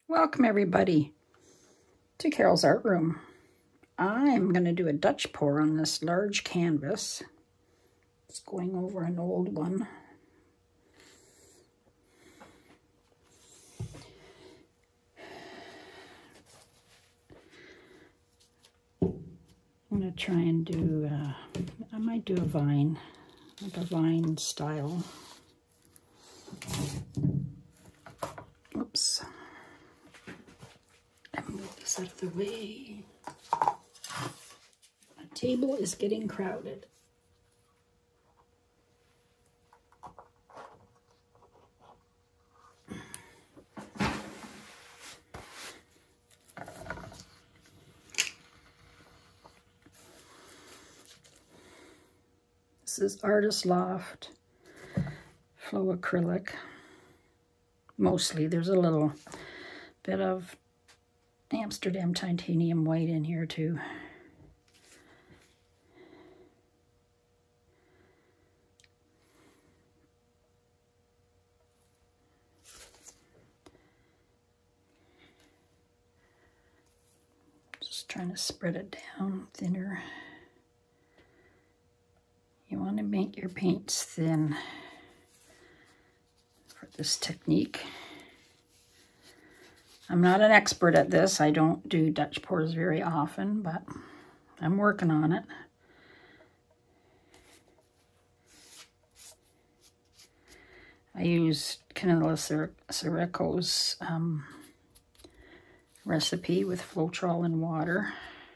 Welcome everybody to Carol's Art Room. I'm going to do a Dutch pour on this large canvas. It's going over an old one. I'm going to try and do, I might do a vine, like a vine style. Oops. Move this out of the way. My table is getting crowded. This is Artist Loft Flow Acrylic. Mostly, there's a little bit of Amsterdam titanium white in here too. Just trying to spread it down thinner. You want to make your paints thin for this technique. I'm not an expert at this. I don't do Dutch pours very often, but I'm working on it. I use carolesartroom's recipe with Floetrol and water.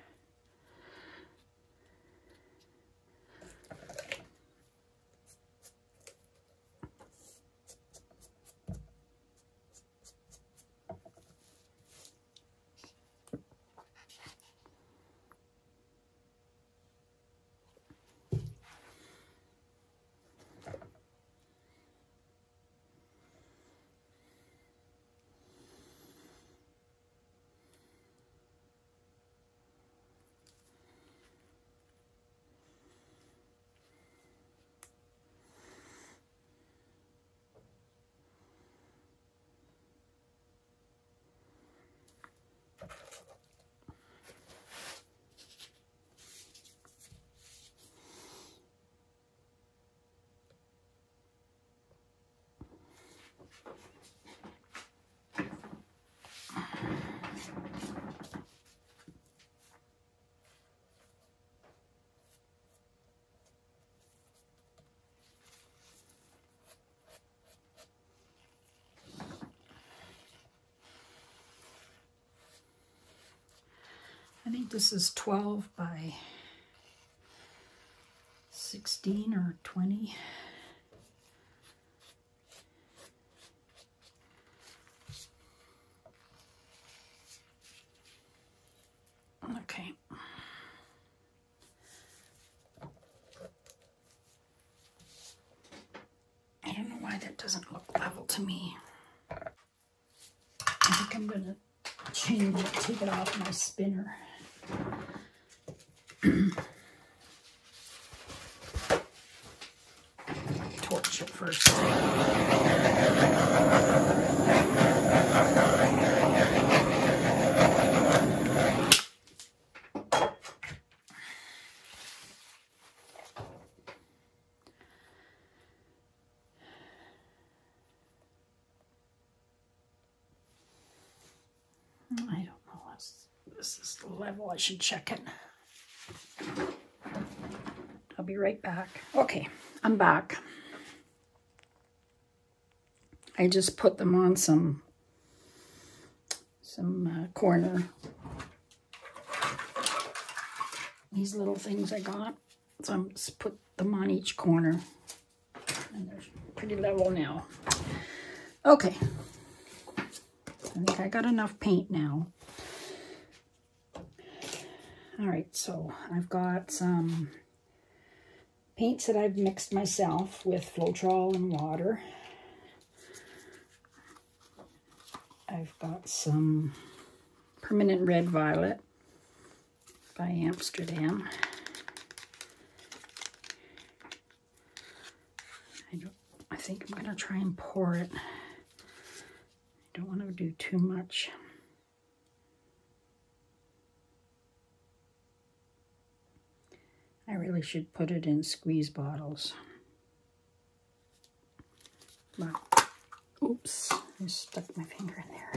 I think this is 12 by 16 or 20. Okay. I don't know why that doesn't look level to me. I think I'm going to change it, take it off my spinner. Torch it first. I don't know. This is the level. I should check it. I'll be right back. Okay, I'm back. I just put them on some corner. These little things I got. So I'm just put them on each corner. And they're pretty level now. Okay. I think I got enough paint now. All right, so I've got some paints that I've mixed myself with Floetrol and water. I've got some Permanent Red Violet by Amsterdam. I think I'm going to try and pour it. I don't want to do too much. Really should put it in squeeze bottles. But, oops, I stuck my finger in there.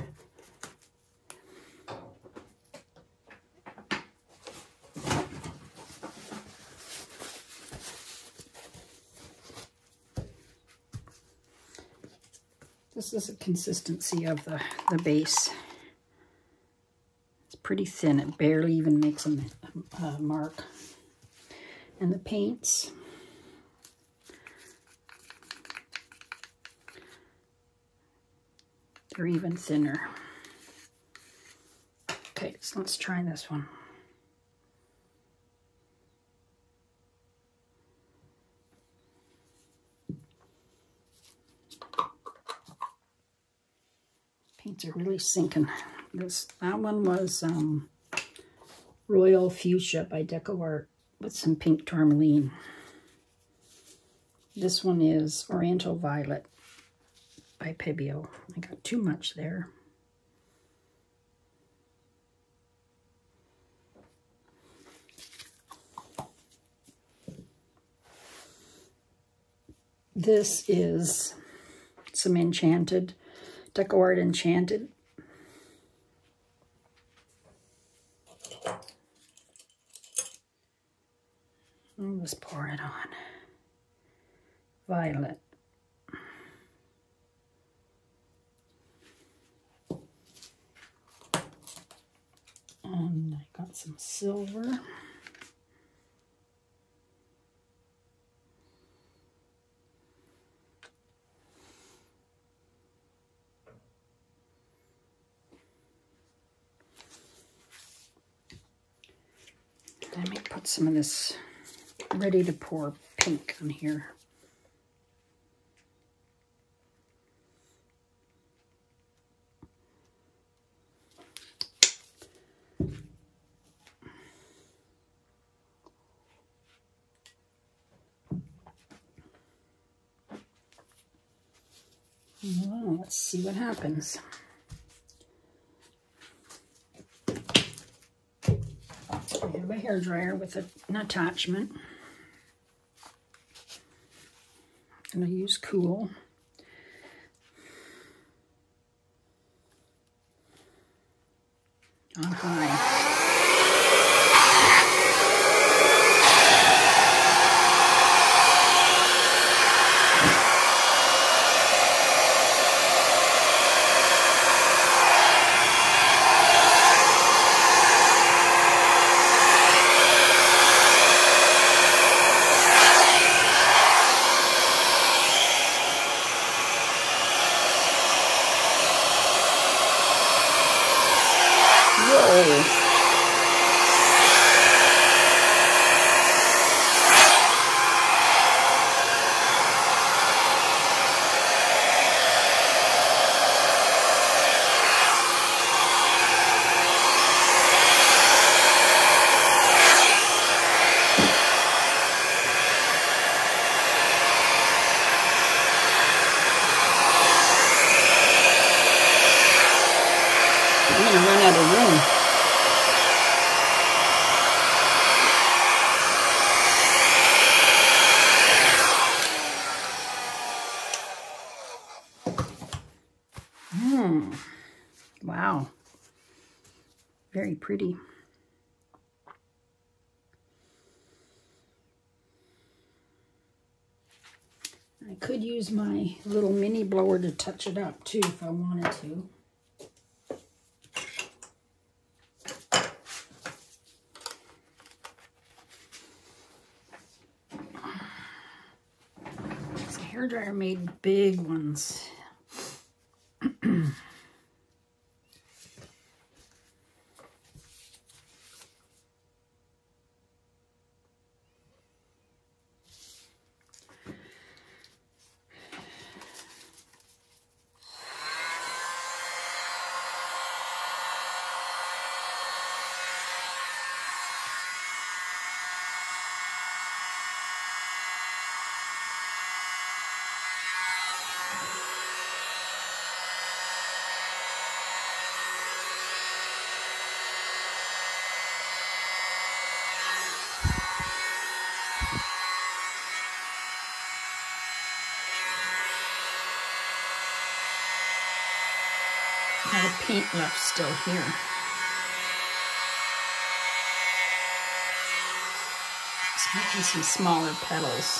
This is the consistency of the base. It's pretty thin. It barely even makes a mark. And the paints, they're even thinner. Okay, so let's try this one. Paints are really sinking. That one was Royal Fuchsia by DecoArt with some pink tourmaline. This one is Oriental Violet by Pebeo. I got too much there. This is some Enchanted, DecoArt Enchanted. I'll just pour it on. Violet. And I got some silver. Let me put some of this ready to pour pink on here. Well, let's see what happens. I have a hairdryer with an attachment. I'm going to use Cool. On high. I'm going to run out of room. Wow. Very pretty. I could use my little mini blower to touch it up too if I wanted to. This hairdryer made big ones. lot of paint left still here. So making some smaller petals.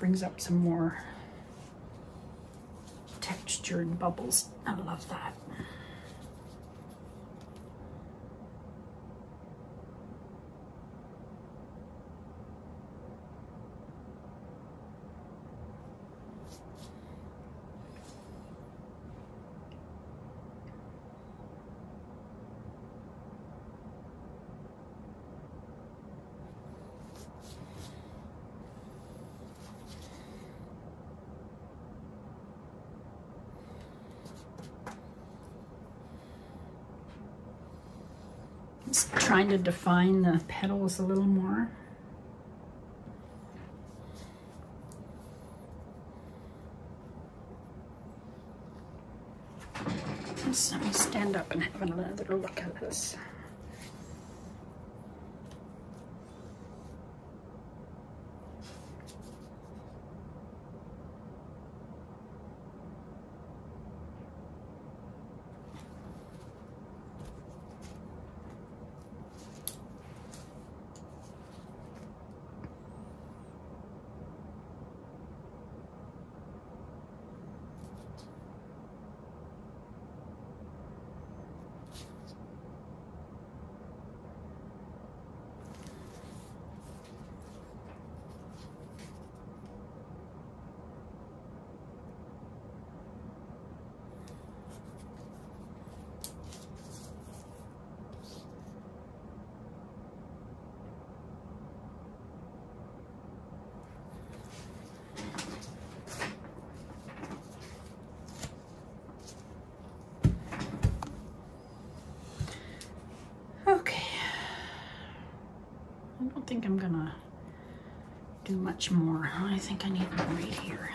brings up some more texture and bubbles. I love that. Just trying to define the petals a little more. Let me stand up and have another look at this. I don't think I'm gonna do much more. I think I need one right here.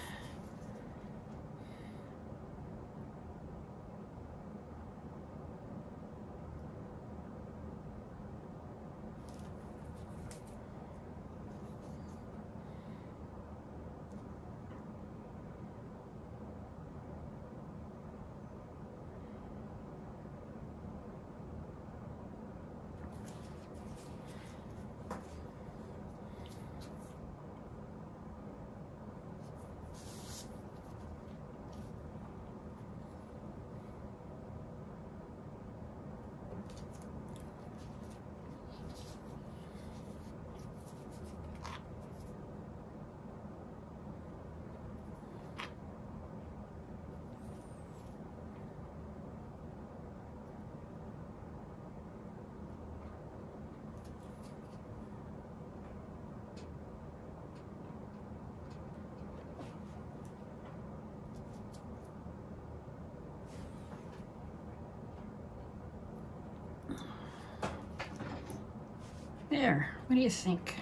There, what do you think?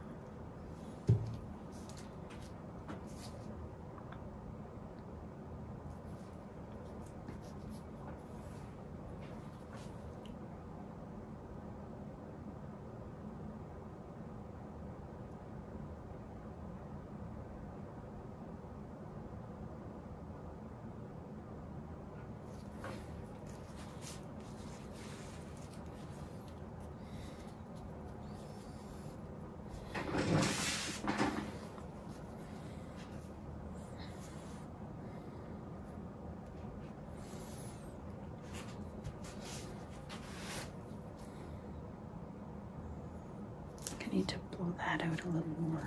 I need to blow that out a little more.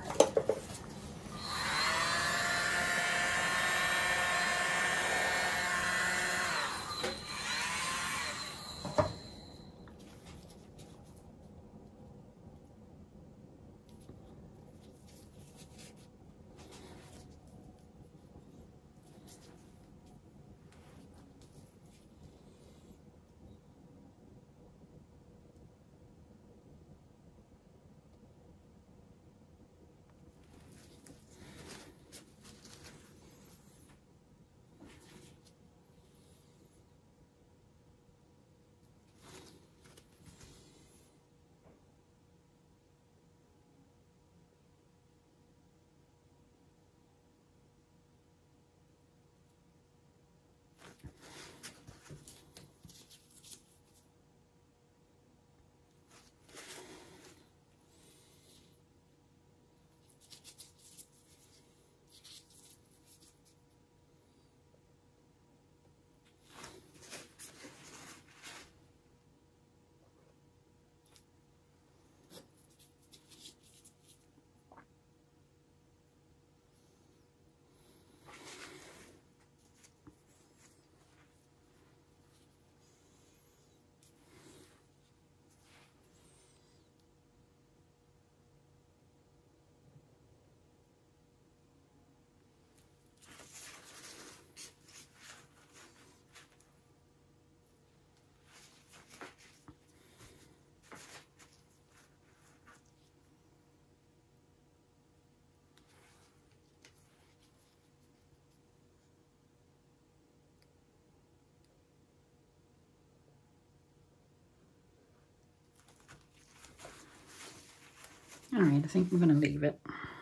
All right, I think I'm going to leave it.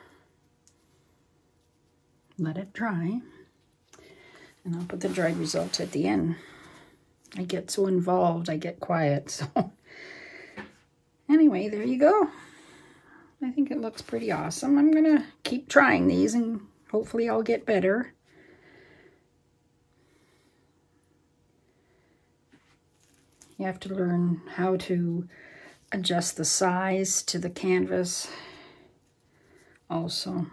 Let it dry. And I'll put the dried results at the end. I get so involved, I get quiet. So anyway, there you go. I think it looks pretty awesome. I'm going to keep trying these and hopefully I'll get better. You have to learn how to adjust the size to the canvas also.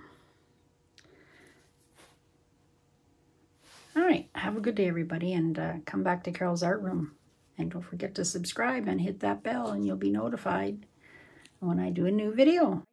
All right, have a good day, everybody, and come back to Carol's Art Room. And don't forget to subscribe and hit that bell, and you'll be notified when I do a new video.